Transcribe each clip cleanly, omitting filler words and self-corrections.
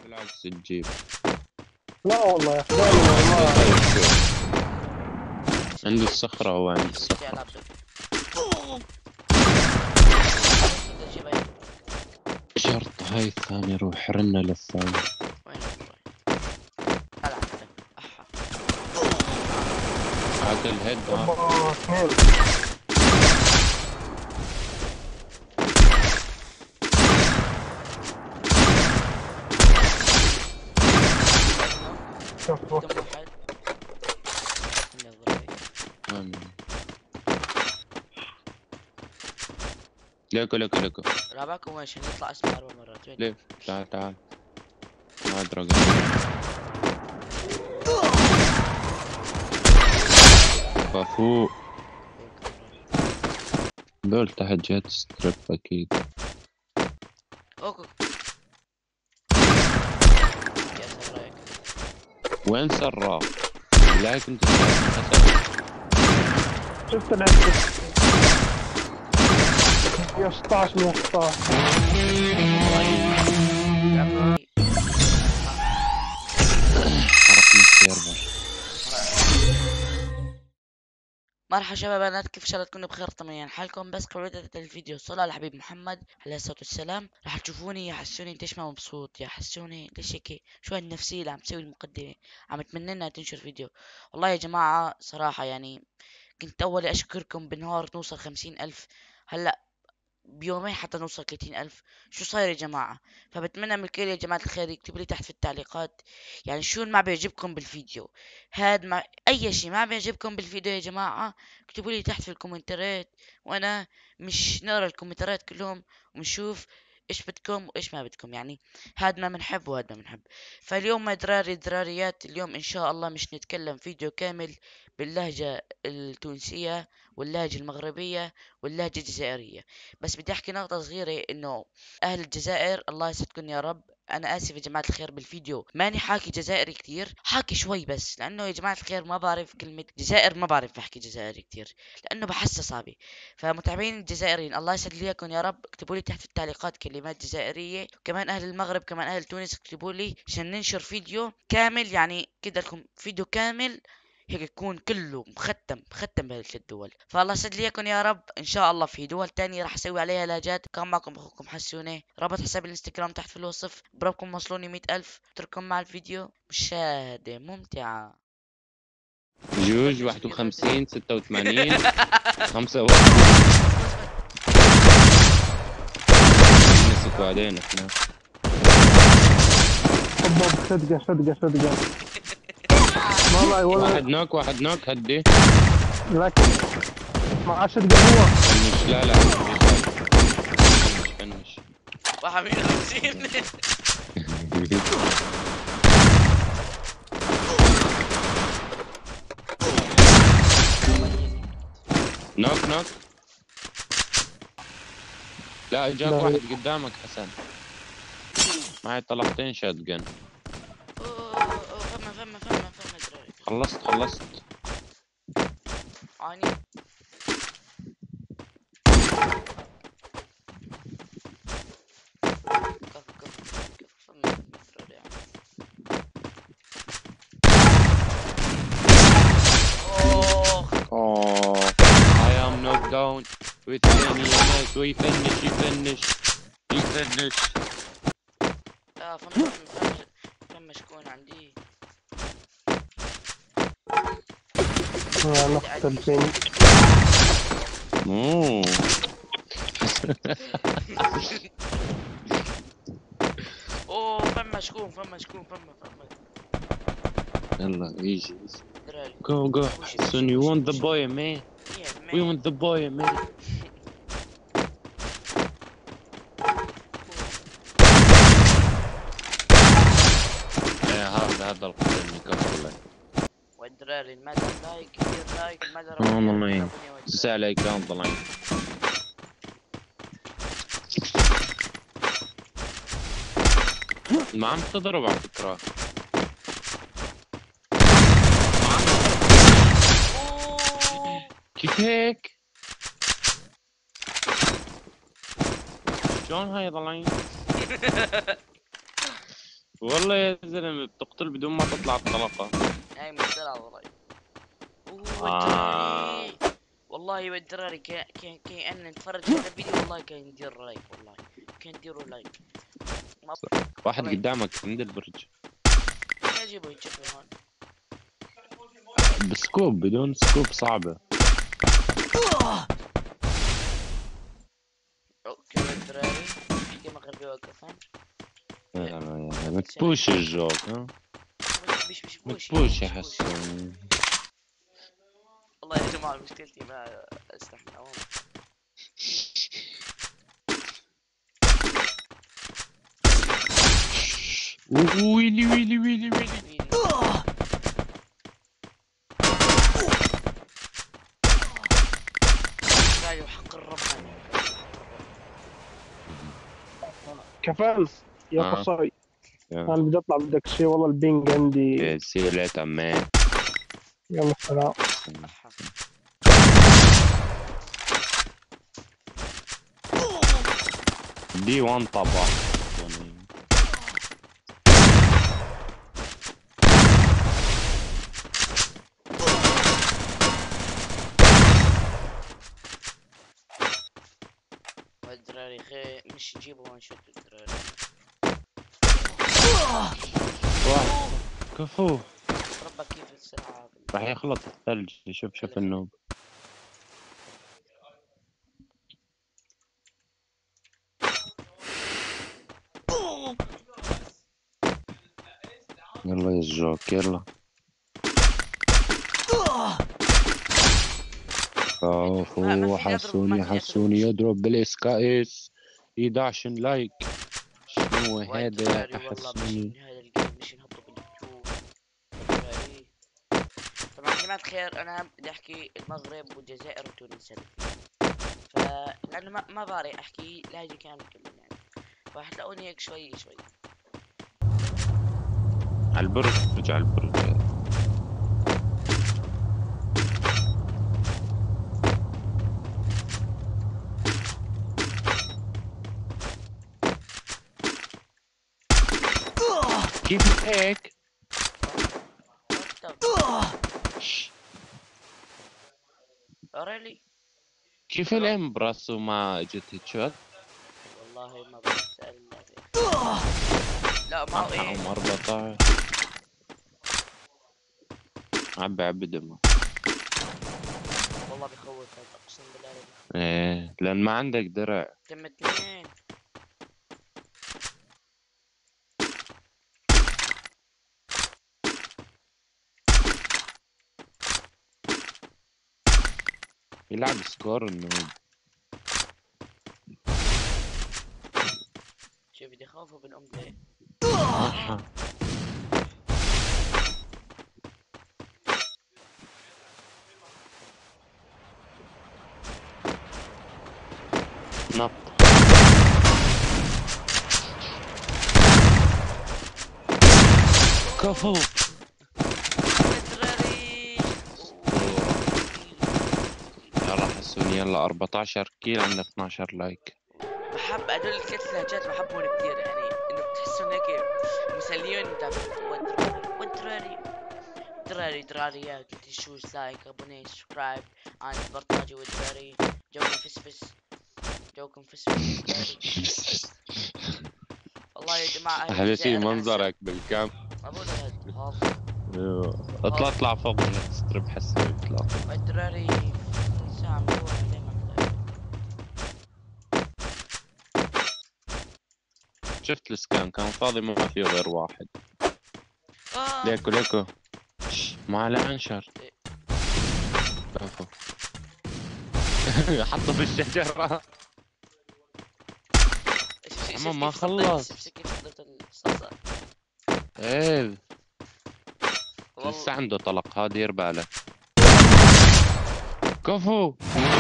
بالعكس تجيب. لا والله يا اخي والله. عند الصخرة هو عند الصخرة. شرطة هاي الثانية روح رنا للثاني. وين العب احا عاد الهيد ها. اثنين. شوف كم واحد ليكو رابعكم وين عشان يطلع اسمه 4 مرات. وين ليه تعال ما ادري فوق دول تحت جهة ستريب اكيد. اوكي يا سرايك وين سراق؟ بالله كنت شايف شفت العكس يا 16 من 16. حرقني السيرفر. مرحبا شباب بنات، كيف ان شاء الله تكونوا بخير طمنين حالكم. بس قبل بداية الفيديو صلوا على الحبيب محمد عليه الصلاة والسلام. راح تشوفوني يحسوني انت ما مبسوط، يحسوني ليش هيك شو هالنفسية اللي عم تسوي المقدمة، عم اتمنى انها تنشر فيديو. والله يا جماعة صراحة يعني كنت اولي اشكركم بنهار نوصل 50,000، هلا بيومين حتى نوصل 30,000. شو صاير يا جماعة؟ فبتمنى من الكل يا جماعة الخير يكتبوا لي تحت في التعليقات يعني شو ما بيعجبكم بالفيديو هاد. ما اي شيء ما بيعجبكم بالفيديو يا جماعة اكتبوا لي تحت في الكومنتات، وانا مش نقرا الكومنتات كلهم ونشوف ايش بدكم وايش ما بدكم. يعني هاد ما بنحب وهاد ما بنحب. فاليوم يا دراريات اليوم ان شاء الله مش نتكلم فيديو كامل باللهجة التونسية واللهجة المغربية واللهجة الجزائرية. بس بدي احكي نقطة صغيرة انه اهل الجزائر الله يسعدكم يا رب. انا اسف يا جماعة الخير بالفيديو ماني حاكي جزائري كتير، حاكي شوي بس لانه يا جماعة الخير ما بعرف كلمة جزائر، ما بعرف احكي جزائري كتير لانه بحسها صعبة. فمتابعين الجزائريين الله يسعد ليكم يا رب، اكتبوا لي تحت في التعليقات كلمات جزائرية. وكمان اهل المغرب كمان اهل تونس اكتبوا لي عشان ننشر فيديو كامل، يعني كده لكم فيديو كامل هيك يكون كله مختم بهذه الدول. فالله يسعد ليكم يا رب. ان شاء الله في دول تانية راح اسوي عليها لاجات. كان معكم اخوكم حسوني، رابط حساب الانستغرام تحت في الوصف. بربكم وصلوني 100,000. اترككم مع الفيديو مشاهدة ممتعة. جوج 51 86 5 نسك بعدين احنا صدقة والله واحد نوك هدي لكن مع صدقة هو فنش. لا فنش 51 نوك لا جاك واحد قدامك حسن معي طلقتين شات جن. فما دراري. خلصت عاني فما دراري يعني. اوه I am knocked down with any MS ويفنش فما شكون عندي نقطة البين. اوه اوه فما شكون فما يلا يجي دراري. go Hassan, you want the boy man. Yeah, We man. want the boy man. هذا القدم يكفر لك. والدراري المدى لايك كثير لايك المدى والله تسأل عليك down the line. ما عم تضرب على فكرة. كيف هيك؟ شلون هاي ضلين؟ والله يا زلمه بتقتل بدون ما تطلع الطلقه. هاي مشكلة والله. اوه آه. الدراري، والله والدراري كأن نتفرج هذا الفيديو والله كان يدير لايك، والله كان يديروا لايك. ما واحد طبيعي. قدامك عند البرج. يجيبوا يتشكلوا هون. بسكوب، بدون سكوب صعبه. اوكي والدراري، احكي مغربي وقفا. متبوش الجوك ها. مش بوش يعني متبوش يا مش بوش. حسون. والله يا جماعة مشكلتي ما استحمل عموما. ويلي ويلي ويلي ويلي. فيني. راجل وحق الرب هذا. كفان يا ها. قصي. انا بدي اطلع بدك شيء والله البينج عندي. سي يو ليتر مان. يلا سلام. أحا. دي 1 طبعا. والدراري خي مش يجيبوا وان شوت الدراري. واحد كفو. ربك كيف السرعة راح يخلط الثلج. شوف خلي النوب. يلا يا الجوك يلا. ما كفو. فيني اضرب، ما فيني اضرب يضرب بالاسكايس. 11 لايك. شنو هذا والدراري يا والله حسوني؟ مش هذا الجيم مش نحطه باليوتيوب والدراري. طبعا يا جماعة الخير انا بدي احكي المغرب والجزائر وتونس هذا الفيديو. لانه ما بعرف احكي لهجة كامل كله يعني، فحتلاقوني هيك شوي شوي. على البرج على البرج. كيف هيك؟ ريلي كيف الام براسه ما اجت هيتشوت؟ والله ما بسأل الله يا اخي. لا ما هو ايه. 14. عبي دمه. والله بخوف هذا اقسم بالله بخوف. ايه لان ما عندك درع. تم اثنين. يلعب سكور انه. شوف بدي اخوفه بالام ليه. نط. كفو. الدراري. يلا حسوني يلا 14 كيل عندنا 12 لايك. بحب هدول الثلاث لهجات بحبهم كثير يعني، انه بتحسهم هيك مسليين والدراري. دراري يا تنسوش لايك ابوني سبسكرايب عن برتاجي والدراري. جونا فسفس. جوكم فسفس دراري. والله يا جماعة أهل احلى شي الجزائر أنا منظرك بالكام. أبو الهد هاب. اطلع فوق تسترب حسوني اطلع. والدراري ساعة مروح دايما شفت السكان كان فاضي ما فيه غير واحد. ليكو ليكو. ما على انشر. إيه. كفو. حطه في الشجرة. شوف ما كيف صديت، خلص. شوف كيف صديت الصلصة. ايه والله لسه عنده طلق هذا دير بالك. كفو.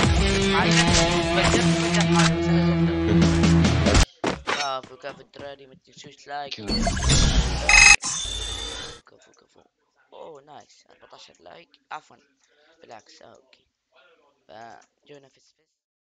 كفو الدراري ما تنسوش لايك. كفو اوه نايس 14 لايك عفوا بالعكس اوكي. فجونا في